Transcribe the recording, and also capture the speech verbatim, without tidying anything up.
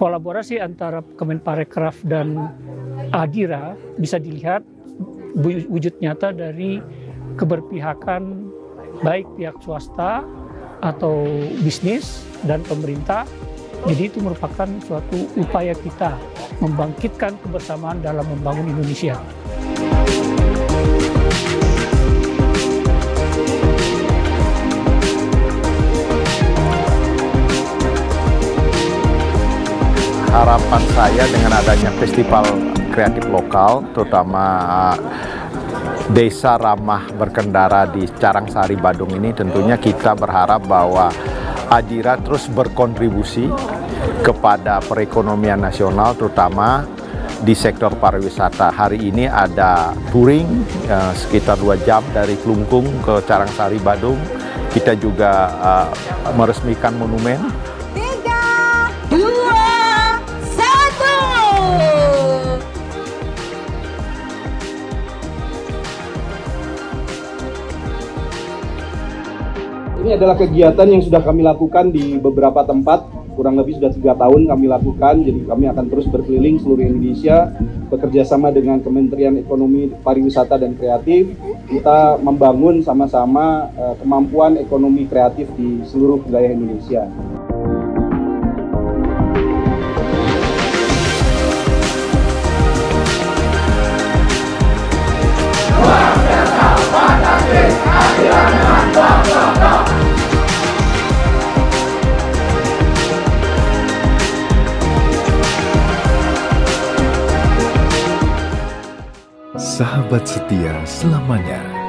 kolaborasi antara Kemenparekraf dan Adira bisa dilihat wujud nyata dari keberpihakan baik pihak swasta atau bisnis dan pemerintah. Jadi itu merupakan suatu upaya kita membangkitkan kebersamaan dalam membangun Indonesia. Harapan saya dengan adanya festival kreatif lokal, terutama Desa Ramah Berkendara di Carangsari, Badung ini, tentunya kita berharap bahwa Adira terus berkontribusi kepada perekonomian nasional, terutama di sektor pariwisata. Hari ini ada touring eh, sekitar dua jam dari Klungkung ke Carangsari, Badung. Kita juga eh, meresmikan monumen. Ini adalah kegiatan yang sudah kami lakukan di beberapa tempat, kurang lebih sudah tiga tahun kami lakukan. Jadi kami akan terus berkeliling seluruh Indonesia, bekerja sama dengan Kementerian Ekonomi, Pariwisata dan Kreatif. Kita membangun sama-sama uh, kemampuan ekonomi kreatif di seluruh wilayah Indonesia. Sahabat setia selamanya.